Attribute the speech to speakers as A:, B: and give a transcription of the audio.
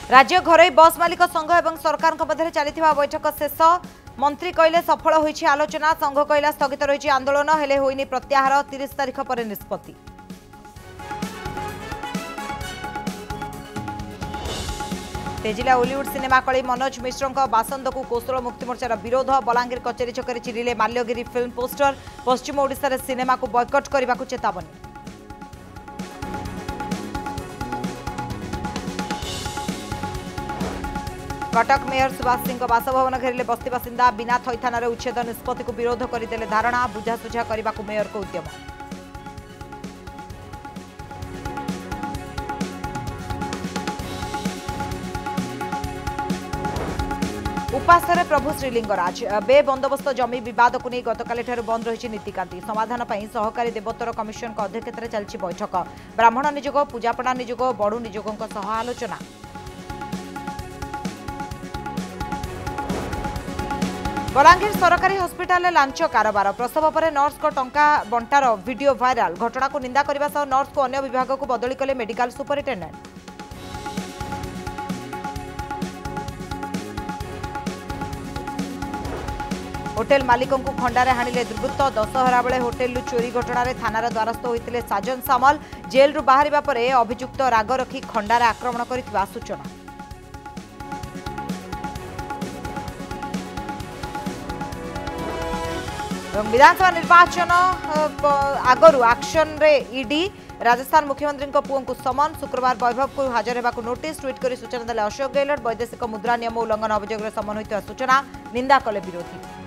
A: राज्य घरोई बस मालिक संघ और सरकार मध्य चली बैठक शेष मंत्री कहले सफल होईछि आलोचना संघ कहला स्थगित रही आंदोलन हेले होइनि प्रत्याहार 30 तारिख पर निष्पत्ति। तेजिला ओलीवुड सिनेमा कली मनोज मिश्र बासंद को कौशल मुक्ति मोर्चार विरोध बलांगीर कचेरी छकरे चिरिले माल्यगिरी फिल्म पोस्टर पश्चिम ओडिशा सिनेमा को बॉयकट करने को चेतावनी। कटक मेयर सुभाष सिंह बासभवन घेरिले बस्ती बासिंदा बिना थैथान उच्छेद निष्पत्ति को विरोध करदेले धारणा बुझासुझा करने को मेयर को उद्यम। उपासरे प्रभु श्रीलिंगराज बे बंदोबस्त जमी विवाद को नहीं गतकाली बंद रही नीतिकांति समाधान पर सहकारी देवोत्तर कमिशन अध्यक्षतार चलती बैठक ब्राह्मण नियोग पूजापड़ा नियोग बड़ू नियोगों सह आलोचना। बलांगीर सरकारी हस्पिटाल लांच कारोबार प्रसव पर नर्स को टंका बंटार वीडियो वायरल घटना को निंदा करने सह नर्स को अन्य विभाग को बदली कले मेडिकल सुपरिटेडेंट। होटेल मालिकों को खंडारे हाणिले दुर्वृत्त दशहरा बेले होटेल चोरी घटना थानार द्वारस्थ होते साजन सामल जेल रु बाहरिबा परे अभियुक्त राग रखी खंडारे आक्रमण करथिबा सूचना। विधानसभा निर्वाचन आगरू एक्शन रे ईडी राजस्थान मुख्यमंत्री पुओं को समन शुक्रवार वैभव को हाजर होगा नोटिस ट्वीट कर सूचना देले अशोक गहलोत वैदेशिक मुद्रा नियम उल्लंघन अभियोग समन होता सूचना निंदा कले विरोधी।